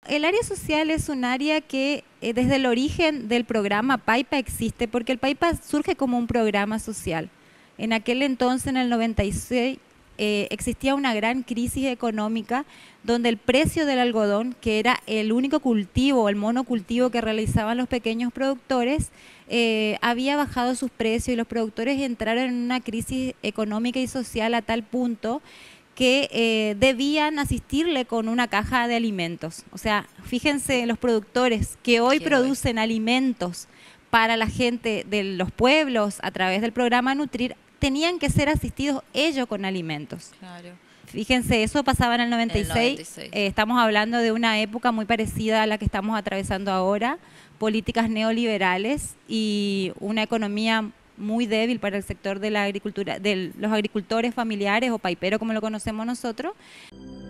el área social es un área que desde el origen del programa PAIPA existe, porque el PAIPA surge como un programa social. En aquel entonces, en el 96, existía una gran crisis económica donde el precio del algodón, que era el único cultivo, el monocultivo que realizaban los pequeños productores, había bajado sus precios y los productores entraron en una crisis económica y social a tal punto que debían asistirle con una caja de alimentos. O sea, fíjense, los productores que hoy producen alimentos para la gente de los pueblos a través del programa Nutrir, tenían que ser asistidos ellos con alimentos. Claro. Fíjense, eso pasaba en el 96. En el 96. Estamos hablando de una época muy parecida a la que estamos atravesando ahora, políticas neoliberales y una economía muy débil para el sector de la agricultura, de los agricultores familiares o paiperos como lo conocemos nosotros.